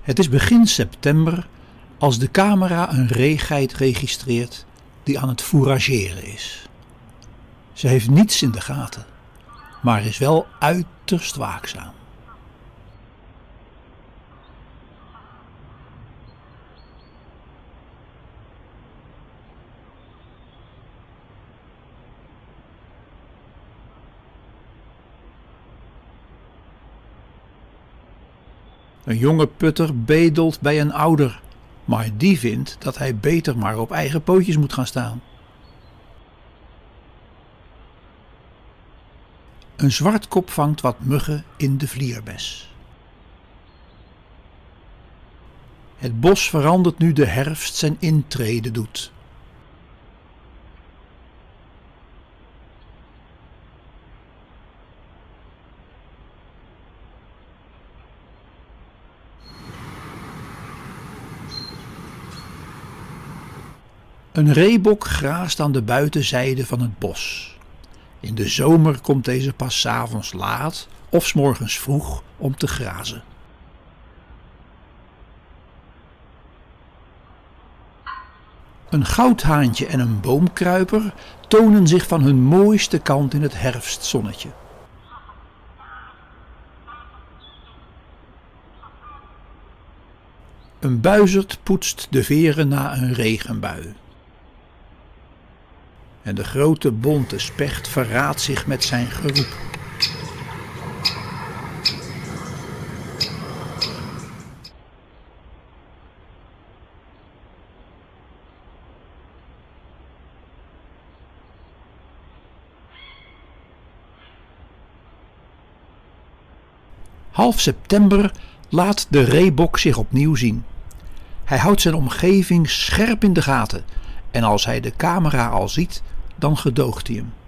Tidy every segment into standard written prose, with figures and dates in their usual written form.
Het is begin september als de camera een reegeit registreert die aan het fourageren is. Ze heeft niets in de gaten, maar is wel uiterst waakzaam. Een jonge putter bedelt bij een ouder, maar die vindt dat hij beter maar op eigen pootjes moet gaan staan. Een zwartkop vangt wat muggen in de vlierbes. Het bos verandert nu de herfst zijn intrede doet. Een reebok graast aan de buitenzijde van het bos. In de zomer komt deze pas 's avonds laat of 's morgens vroeg om te grazen. Een goudhaantje en een boomkruiper tonen zich van hun mooiste kant in het herfstzonnetje. Een buizerd poetst de veren na een regenbui. En de grote bonte specht verraadt zich met zijn geroep. Half september laat de reebok zich opnieuw zien. Hij houdt zijn omgeving scherp in de gaten en als hij de camera al ziet, dan gedoogt hij hem.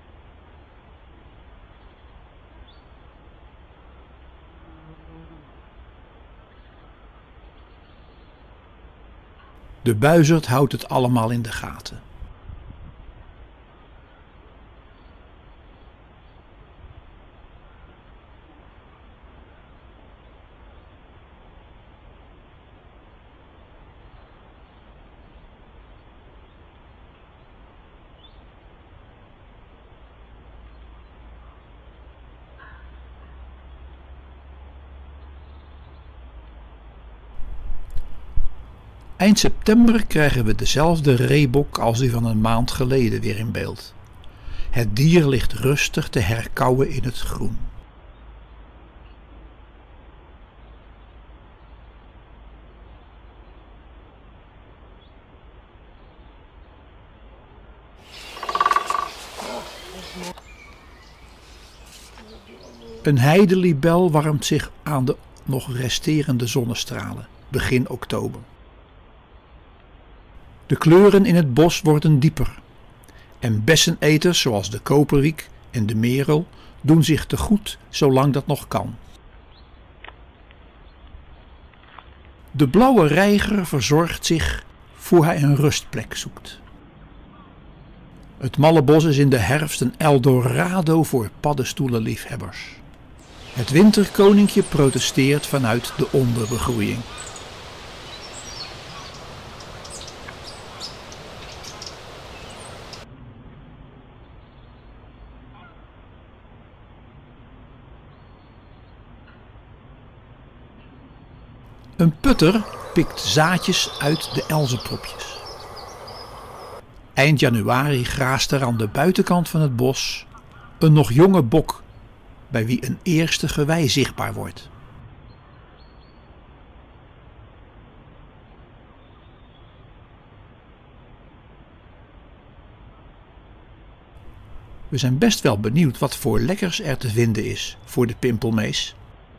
De buizerd houdt het allemaal in de gaten. Eind september krijgen we dezelfde reebok als die van een maand geleden weer in beeld. Het dier ligt rustig te herkauwen in het groen. Een heidelibel warmt zich aan de nog resterende zonnestralen, begin oktober. De kleuren in het bos worden dieper en besseneters zoals de koperwiek en de merel doen zich te goed zolang dat nog kan. De blauwe reiger verzorgt zich voor hij een rustplek zoekt. Het malle bos is in de herfst een Eldorado voor paddenstoelenliefhebbers. Het winterkoninkje protesteert vanuit de onderbegroeiing. Een putter pikt zaadjes uit de elzenpropjes. Eind januari graast er aan de buitenkant van het bos een nog jonge bok, bij wie een eerste gewei zichtbaar wordt. We zijn best wel benieuwd wat voor lekkers er te vinden is voor de pimpelmees.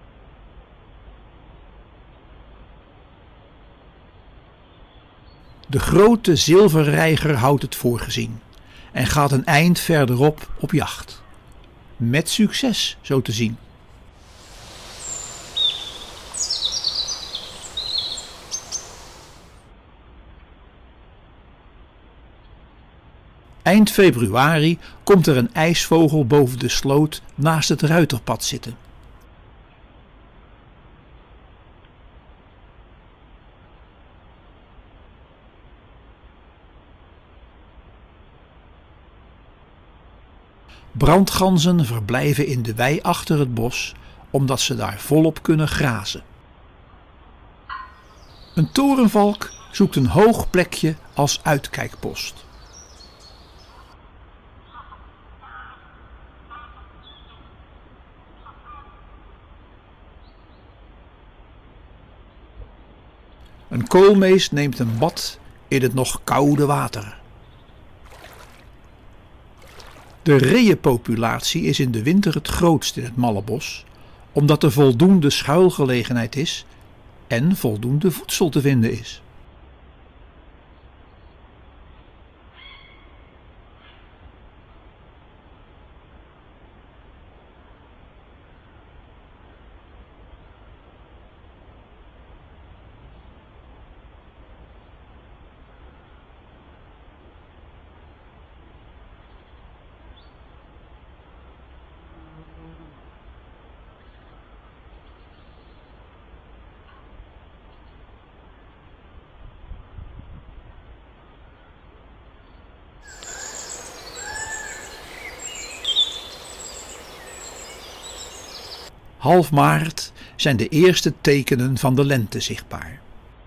De grote zilverreiger houdt het voor gezien en gaat een eind verderop op jacht. Met succes, zo te zien. Eind februari komt er een ijsvogel boven de sloot naast het ruiterpad zitten. Brandganzen verblijven in de wei achter het bos omdat ze daar volop kunnen grazen. Een torenvalk zoekt een hoog plekje als uitkijkpost. Een koolmees neemt een bad in het nog koude water. De reeënpopulatie is in de winter het grootst in het Mallebos, omdat er voldoende schuilgelegenheid is en voldoende voedsel te vinden is. Half maart zijn de eerste tekenen van de lente zichtbaar.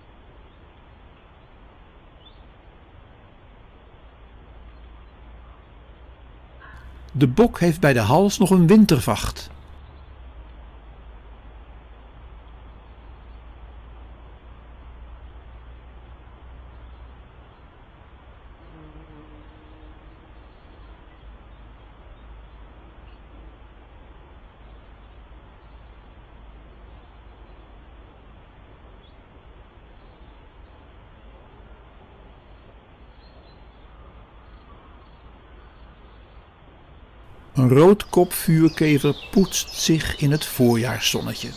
De bok heeft bij de hals nog een wintervacht. Een roodkopvuurkever poetst zich in het voorjaarszonnetje.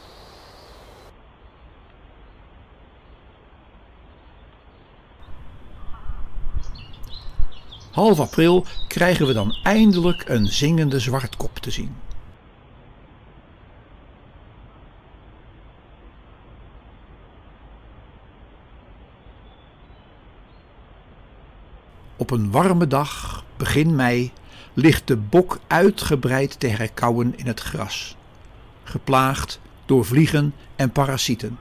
Half april krijgen we dan eindelijk een zingende zwartkop te zien. Op een warme dag, begin mei, ligt de bok uitgebreid te herkauwen in het gras, geplaagd door vliegen en parasieten.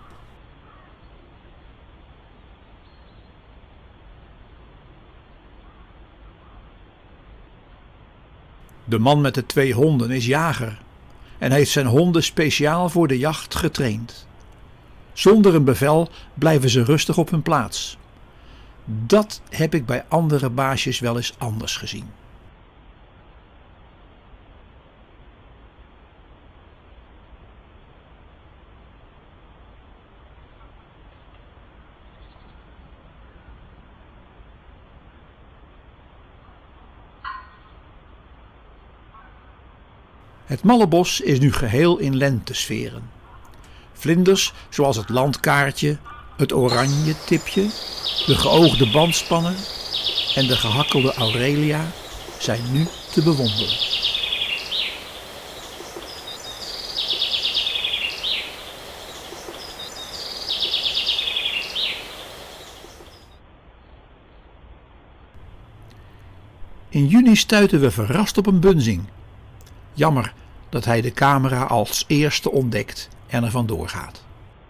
De man met de 2 honden is jager en heeft zijn honden speciaal voor de jacht getraind. Zonder een bevel blijven ze rustig op hun plaats. Dat heb ik bij andere baasjes wel eens anders gezien. Het Mallebos is nu geheel in lentesferen. Vlinders zoals het landkaartje, het oranje tipje, de geoogde bandspanner en de gehakkelde aurelia zijn nu te bewonderen. In juni stuiten we verrast op een bunzing. Jammer dat hij de camera als eerste ontdekt en er vandoor gaat.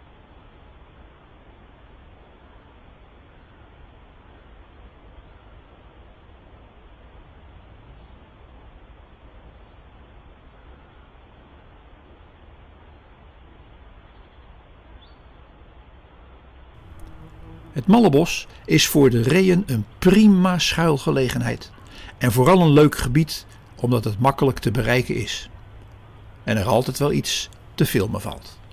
Het Mallebos is voor de reeën een prima schuilgelegenheid en vooral een leuk gebied omdat het makkelijk te bereiken is en er altijd wel iets te filmen valt.